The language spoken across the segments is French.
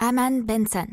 Aman Benson.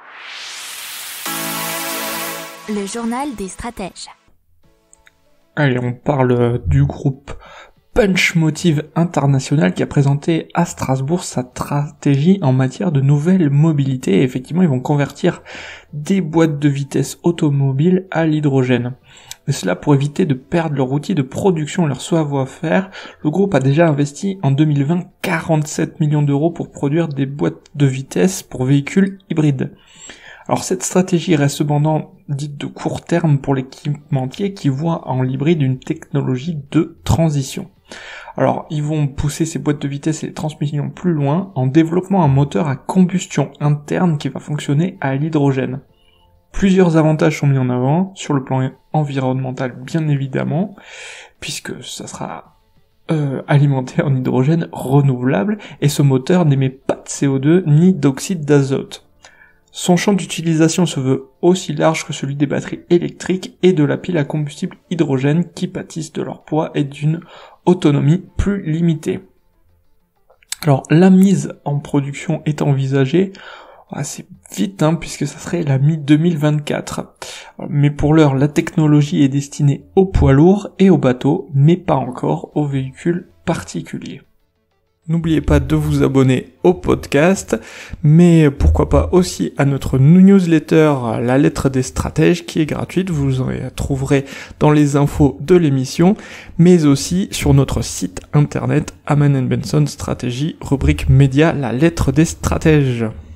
Le journal des stratèges. Allez, on parle du groupe Punchmotive International qui a présenté à Strasbourg sa stratégie en matière de nouvelles mobilités. Et effectivement, ils vont convertir des boîtes de vitesse automobiles à l'hydrogène. Et cela pour éviter de perdre leur outil de production, leur savoir-faire. Le groupe a déjà investi en 2020 47 millions d'euros pour produire des boîtes de vitesse pour véhicules hybrides. Alors cette stratégie reste cependant dite de court terme pour l'équipementier qui voit en l'hybride une technologie de transition. Alors ils vont pousser ces boîtes de vitesse et les transmissions plus loin en développant un moteur à combustion interne qui va fonctionner à l'hydrogène. Plusieurs avantages sont mis en avant, sur le plan environnemental bien évidemment, puisque ça sera alimenté en hydrogène renouvelable et ce moteur n'émet pas de CO2 ni d'oxyde d'azote. Son champ d'utilisation se veut aussi large que celui des batteries électriques et de la pile à combustible hydrogène qui pâtissent de leur poids et d'une autonomie plus limitée. Alors la mise en production est envisagée assez vite, puisque ça serait la mi-2024. Mais pour l'heure, la technologie est destinée aux poids lourds et aux bateaux, mais pas encore aux véhicules particuliers. N'oubliez pas de vous abonner au podcast, mais pourquoi pas aussi à notre newsletter La Lettre des Stratèges qui est gratuite, vous en trouverez dans les infos de l'émission, mais aussi sur notre site internet Aman & Benson Stratégie, rubrique média La Lettre des Stratèges.